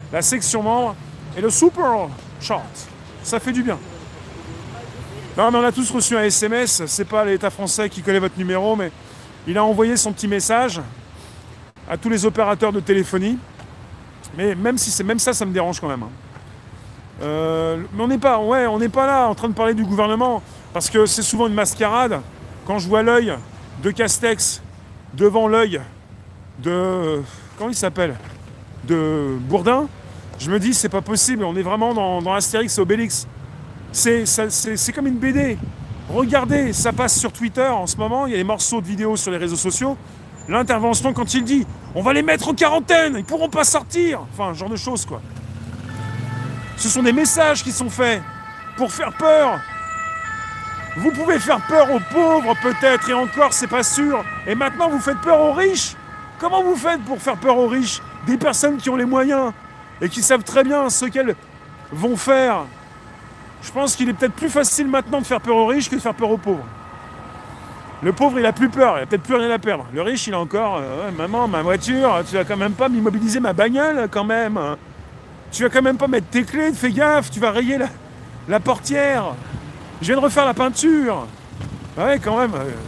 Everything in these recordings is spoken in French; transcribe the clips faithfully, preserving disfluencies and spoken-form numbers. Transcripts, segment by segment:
la section membre et le super chat. Ça fait du bien. Non, mais on a tous reçu un S M S, c'est pas l'État français qui connaît votre numéro, mais il a envoyé son petit message à tous les opérateurs de téléphonie. Mais même si c'est même ça, ça me dérange quand même. Hein. Euh, mais on n'est pas, ouais, on n'est pas là en train de parler du gouvernement, parce que c'est souvent une mascarade. Quand je vois l'œil de Castex devant l'œil de... Comment il s'appelle? De Bourdin, je me dis, c'est pas possible, on est vraiment dans, dans Astérix et Obélix. C'est comme une B D. Regardez, ça passe sur Twitter en ce moment, il y a des morceaux de vidéos sur les réseaux sociaux. L'intervention quand il dit « On va les mettre en quarantaine, ils pourront pas sortir !» Enfin, ce genre de choses, quoi. Ce sont des messages qui sont faits pour faire peur. Vous pouvez faire peur aux pauvres, peut-être, et encore, c'est pas sûr. Et maintenant, vous faites peur aux riches. Comment vous faites pour faire peur aux riches? Des personnes qui ont les moyens et qui savent très bien ce qu'elles vont faire. Je pense qu'il est peut-être plus facile maintenant de faire peur aux riches que de faire peur aux pauvres. Le pauvre, il a plus peur, il a peut-être plus rien à perdre. Le riche, il a encore euh, « Maman, ma voiture, tu vas quand même pas m'immobiliser ma bagnole, quand même. Tu vas quand même pas mettre tes clés, fais gaffe, tu vas rayer la, la portière. Je viens de refaire la peinture. » Ouais, quand même. Euh...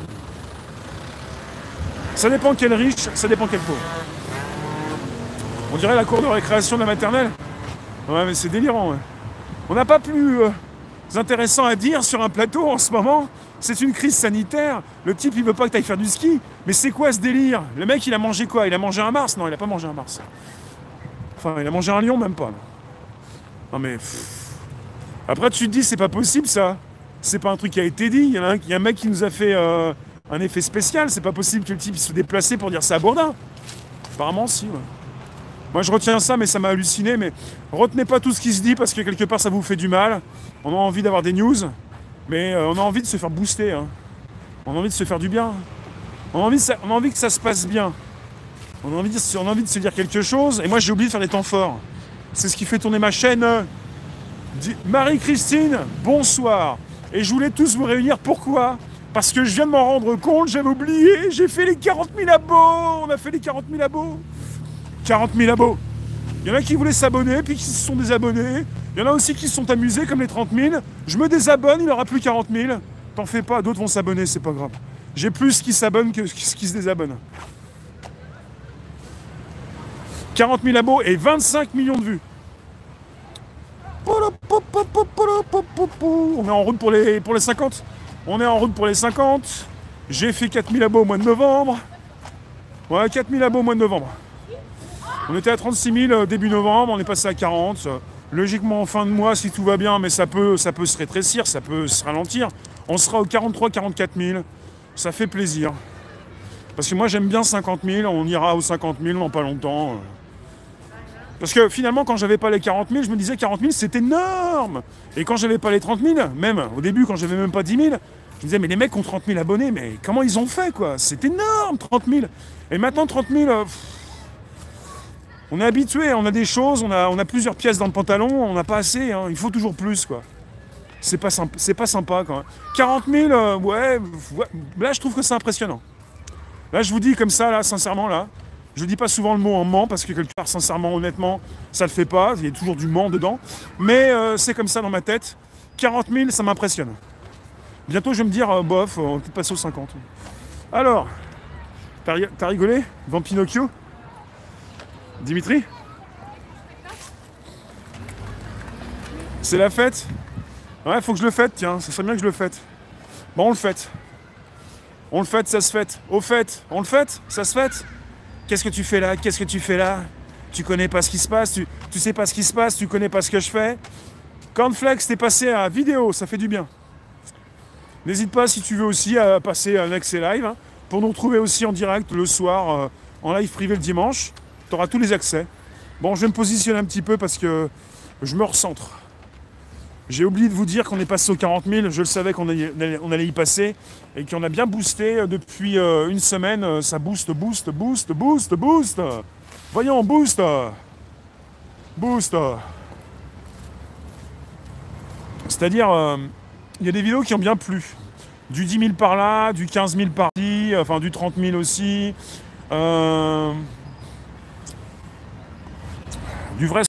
Ça dépend quel riche, ça dépend quel pauvre. On dirait la cour de récréation de la maternelle. Ouais, mais c'est délirant, ouais. On n'a pas plus euh, intéressant à dire sur un plateau en ce moment. C'est une crise sanitaire. Le type, il veut pas que tu ailles faire du ski. Mais c'est quoi ce délire? Le mec, il a mangé quoi? Il a mangé un Mars? Non, il a pas mangé un Mars. Enfin, il a mangé un lion, même pas. Non, mais... Pff. Après, tu te dis, c'est pas possible, ça. C'est pas un truc qui a été dit. Il y, en a un, il y a un mec qui nous a fait euh, un effet spécial. C'est pas possible que le type il se déplace pour dire ça à Bourdin. Apparemment, si, ouais. Moi, je retiens ça, mais ça m'a halluciné. Mais retenez pas tout ce qui se dit, parce que quelque part, ça vous fait du mal. On a envie d'avoir des news, mais euh, on a envie de se faire booster. Hein. On a envie de se faire du bien. On a envie, de ça, on a envie que ça se passe bien. On a envie de, on a envie de se dire quelque chose. Et moi, j'ai oublié de faire des temps forts. C'est ce qui fait tourner ma chaîne. Marie-Christine, bonsoir. Et je voulais tous vous réunir. Pourquoi? Parce que je viens de m'en rendre compte, j'avais oublié. J'ai fait les quarante mille abos. On a fait les quarante mille abos. quarante mille abos. Il y en a qui voulaient s'abonner, puis qui se sont désabonnés. Il y en a aussi qui se sont amusés, comme les trente mille. Je me désabonne, il n'y aura plus quarante mille. T'en fais pas, d'autres vont s'abonner, c'est pas grave. J'ai plus qui s'abonnent que ce qui se désabonnent. quarante mille abos et vingt-cinq millions de vues. On est en route pour les, pour les cinquante. On est en route pour les cinquante. J'ai fait quatre mille abos au mois de novembre. Ouais, quatre mille abos au mois de novembre. On était à trente-six mille début novembre, on est passé à quarante. Logiquement en fin de mois, si tout va bien, mais ça peut, ça peut se rétrécir, ça peut se ralentir. On sera aux quarante-trois quarante-quatre mille. Ça fait plaisir. Parce que moi j'aime bien cinquante mille, on ira aux cinquante mille dans pas longtemps. Parce que finalement, quand j'avais pas les quarante mille, je me disais quarante mille c'est énorme. Et quand j'avais pas les trente mille, même au début quand j'avais même pas dix mille, je me disais mais les mecs ont trente mille abonnés, mais comment ils ont fait quoi? C'est énorme trente mille. Et maintenant trente mille... Euh, on est habitué, on a des choses, on a, on a plusieurs pièces dans le pantalon, on n'a pas assez, hein, il faut toujours plus, quoi. C'est pas sympa, c'est pas sympa, quand même. quarante mille, euh, ouais, ouais, là, je trouve que c'est impressionnant. Là, je vous dis comme ça, là, sincèrement, là, je dis pas souvent le mot en ment, parce que quelque part, sincèrement, honnêtement, ça le fait pas, il y a toujours du ment dedans, mais euh, c'est comme ça dans ma tête. quarante mille, ça m'impressionne. Bientôt, je vais me dire, euh, bof, on peut passer aux cinquante. Alors, t'as rigolé, Vampinocchio? Dimitri? C'est la fête? Ouais, faut que je le fête, tiens, ça serait bien que je le fête. Bon, on le fête. On le fête, ça se fête. Au fait, on le fête, ça se fête. Qu'est-ce que tu fais là? Qu'est-ce que tu fais là? Tu connais pas ce qui se passe, tu, tu sais pas ce qui se passe, tu connais pas ce que je fais. Cornflakes, t'es passé à vidéo, ça fait du bien. N'hésite pas, si tu veux aussi, à passer un accès live, hein, pour nous retrouver aussi en direct le soir, euh, en live privé le dimanche. Tu auras tous les accès. Bon, je vais me positionner un petit peu parce que je me recentre. J'ai oublié de vous dire qu'on est passé aux quarante mille. Je le savais qu'on allait, on allait y passer et qu'on a bien boosté depuis une semaine. Ça booste, booste, booste, booste, booste. Voyons, boost. Boost. C'est-à-dire, euh, il y a des vidéos qui ont bien plu. Du dix mille par là, du quinze mille par-ci, enfin du trente mille aussi. Euh, du vrai